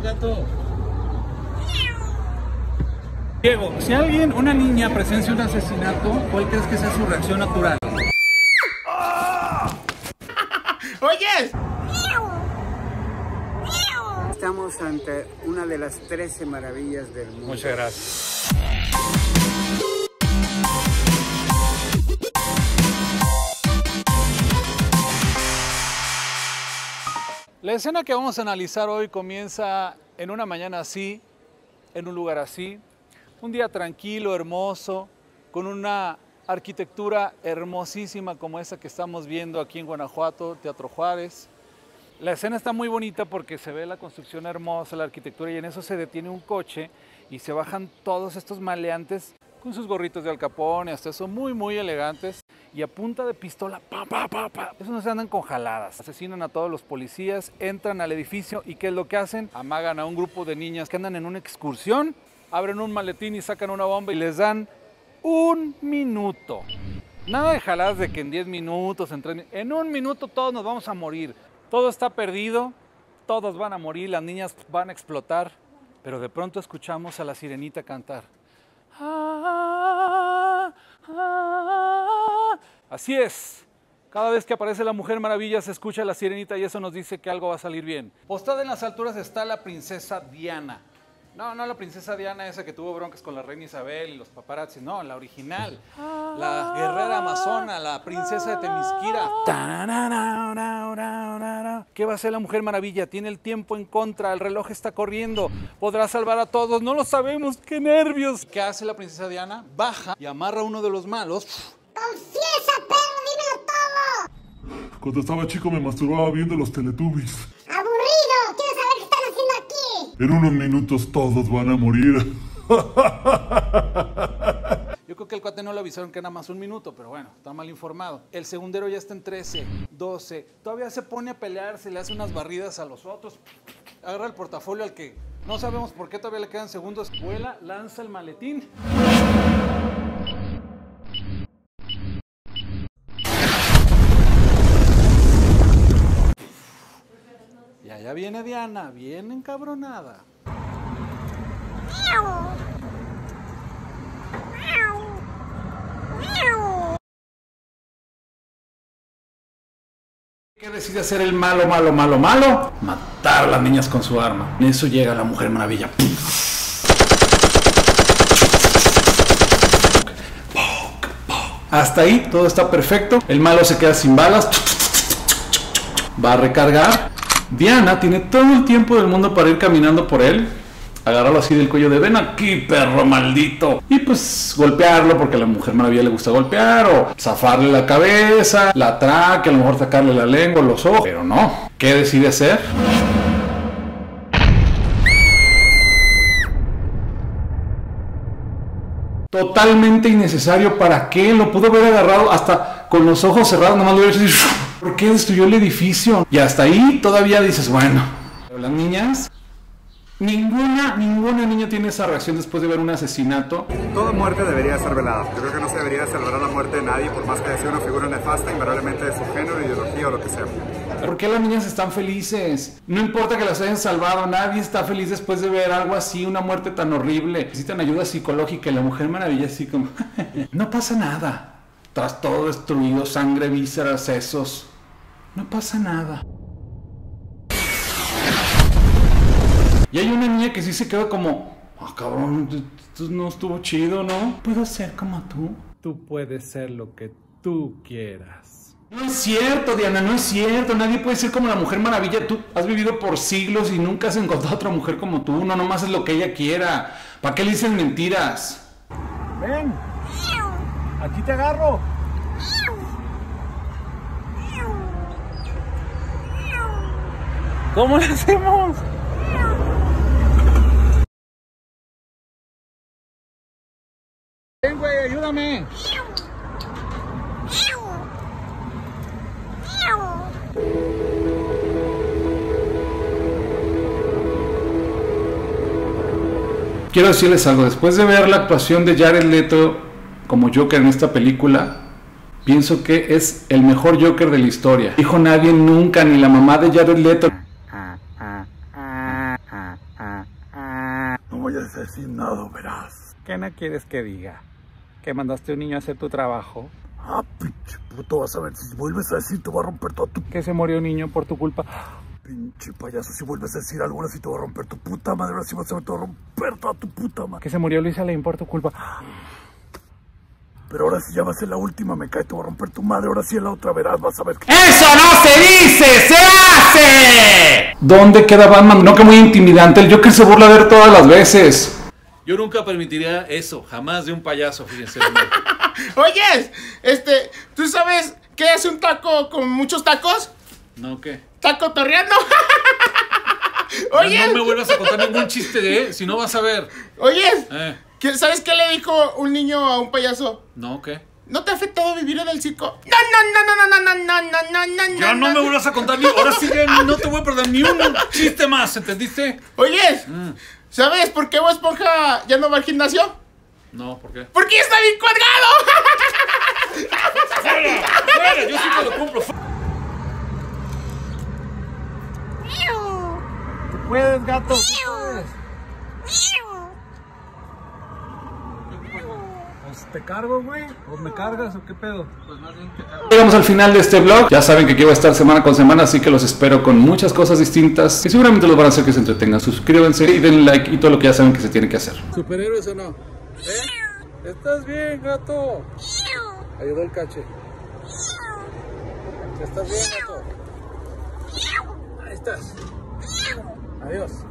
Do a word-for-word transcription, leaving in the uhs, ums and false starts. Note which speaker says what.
Speaker 1: gato. Diego, si alguien, una niña, presencia un asesinato, ¿cuál crees que sea su reacción natural? ¡Oyes!
Speaker 2: Estamos ante una de las trece maravillas del mundo.
Speaker 1: Muchas gracias. La escena que vamos a analizar hoy comienza en una mañana así, en un lugar así, un día tranquilo, hermoso, con una arquitectura hermosísima como esa que estamos viendo aquí en Guanajuato, Teatro Juárez. La escena está muy bonita porque se ve la construcción hermosa, la arquitectura, y en eso se detiene un coche y se bajan todos estos maleantes con sus gorritos de Al Capone, hasta eso muy muy elegantes, y a punta de pistola, pa, pa, pa, pa. Eso no se andan con jaladas. Asesinan a todos los policías, entran al edificio y ¿qué es lo que hacen? Amagan a un grupo de niñas que andan en una excursión, abren un maletín y sacan una bomba y les dan un minuto. Nada de jaladas de que en diez minutos, en, tres, en un minuto todos nos vamos a morir. Todo está perdido, todos van a morir, las niñas van a explotar, pero de pronto escuchamos a la sirenita cantar. Ah, ah. Así es, cada vez que aparece la Mujer Maravilla se escucha la sirenita y eso nos dice que algo va a salir bien. Postada en las alturas está la princesa Diana. No, no la princesa Diana esa que tuvo broncas con la reina Isabel y los paparazzis, no, la original, la guerrera amazona, la princesa de Temisquira. ¿Qué va a hacer la Mujer Maravilla? Tiene el tiempo en contra, el reloj está corriendo, podrá salvar a todos, no lo sabemos, qué nervios. ¿Qué hace la princesa Diana? Baja y amarra a uno de los malos.
Speaker 3: ¡Confiesa, perro! ¡Dímelo todo!
Speaker 4: Cuando estaba chico me masturbaba viendo los Teletubbies.
Speaker 3: ¡Aburrido! ¡Quiero saber qué están haciendo aquí!
Speaker 4: En unos minutos todos van a morir.
Speaker 1: Yo creo que el cuate no le avisaron que era más un minuto, pero bueno, está mal informado. El segundero ya está en trece, doce, todavía se pone a pelear, se le hace unas barridas a los otros, agarra el portafolio al que no sabemos por qué todavía le quedan segundos, vuela, lanza el maletín. Y allá viene Diana, bien encabronada. ¿Qué decide hacer el malo, malo, malo, malo? Matar a las niñas con su arma. En eso llega la Mujer Maravilla. Hasta ahí todo está perfecto. El malo se queda sin balas. Va a recargar. Diana tiene todo el tiempo del mundo para ir caminando por él, agarrarlo así del cuello de ven aquí, perro maldito, y pues golpearlo porque a la Mujer Maravilla le gusta golpear, o zafarle la cabeza, la tráquea, a lo mejor sacarle la lengua, los ojos, pero no. ¿Qué decide hacer? Totalmente innecesario. ¿Para qué? Lo pudo haber agarrado hasta con los ojos cerrados, nomás lo hubiera dicho, ¿por qué destruyó el edificio? Y hasta ahí todavía dices, bueno, pero las niñas, ninguna, ninguna niña tiene esa reacción después de ver un asesinato.
Speaker 5: Toda muerte debería ser velada. Yo creo que no se debería celebrar la muerte de nadie, por más que sea una figura nefasta, invariablemente de su género, ideología o lo que sea.
Speaker 1: ¿Por qué las niñas están felices? No importa que las hayan salvado, nadie está feliz después de ver algo así, una muerte tan horrible. Necesitan ayuda psicológica y la Mujer Maravilla así como, no pasa nada. Tras todo destruido, sangre, vísceras, sesos. No pasa nada. Y hay una niña que sí se queda como, ah, cabrón, esto no estuvo chido, ¿no? ¿Puedo ser como tú? Tú puedes ser lo que tú quieras. No es cierto, Diana, no es cierto. Nadie puede ser como la Mujer Maravilla. Tú has vivido por siglos y nunca has encontrado otra mujer como tú. No, nomás es lo que ella quiera. ¿Para qué le dicen mentiras?
Speaker 6: Ven. Aquí te agarro. ¿Cómo le hacemos? Ven, güey, ayúdame.
Speaker 1: Quiero decirles algo, después de ver la actuación de Jared Leto como Joker en esta película, pienso que es el mejor Joker de la historia. Dijo nadie nunca, ni la mamá de Jared Leto.
Speaker 4: Indignado, verás.
Speaker 1: ¿Qué no quieres que diga? ¿Que mandaste a un niño a hacer tu trabajo?
Speaker 4: Ah, pinche puto, vas a ver, si vuelves a decir te voy a romper toda tu...
Speaker 1: ¿Que se murió un niño por tu culpa?
Speaker 4: Pinche payaso, si vuelves a decir algo, ahora sí te voy a romper tu puta madre, ahora sí vas a ver, te voy a romper toda tu puta madre.
Speaker 1: ¿Que se murió Luisa Lane por tu culpa?
Speaker 4: Pero ahora sí ya va a ser la última, me cae, te voy a romper tu madre, ahora sí en la otra verás, vas a ver que...
Speaker 7: ¡Eso no se dice, se hace!
Speaker 1: ¿Dónde queda Batman? No, que muy intimidante, el Joker se burla de él todas las veces.
Speaker 8: Yo nunca permitiría eso, jamás de un payaso, fíjense.
Speaker 7: Oye, este, ¿tú sabes qué es un taco con muchos tacos?
Speaker 8: ¿No qué?
Speaker 7: ¿Taco torreando?
Speaker 8: Oye, no me vuelvas a contar ningún chiste de él, si no vas a ver.
Speaker 7: Oye,
Speaker 8: Eh.
Speaker 7: ¿sabes qué le dijo un niño a un payaso?
Speaker 8: ¿No qué?
Speaker 7: ¿No te ha afectado vivir en el circo? No, no, no, no, no, no, no, no, no, no.
Speaker 8: Ya no me vuelvas a contar ni... Ahora sí que no te voy a perder ni un chiste más, ¿entendiste?
Speaker 7: Oye,
Speaker 8: Mm.
Speaker 7: ¿sabes por qué Bob Esponja ya no va al gimnasio?
Speaker 8: No, ¿por qué?
Speaker 7: ¡Porque ya está bien colgado!
Speaker 8: ¡Fuera! ¡Fuera! Yo sí te lo compro.
Speaker 6: Tú puedes, gato, tú puedes. Pues te cargo, güey. ¿O me cargas o qué pedo? Pues más bien te cargo.
Speaker 1: Llegamos al final de este vlog. Ya saben que aquí voy a estar semana con semana, así que los espero con muchas cosas distintas que seguramente los van a hacer que se entretengan. Suscríbanse y denle like y todo lo que ya saben que se tiene que hacer.
Speaker 6: ¿Superhéroes o no? ¿Eh? ¿Estás bien, gato? Ayudó el cache. ¿Estás bien, gato? Ahí estás. Adiós.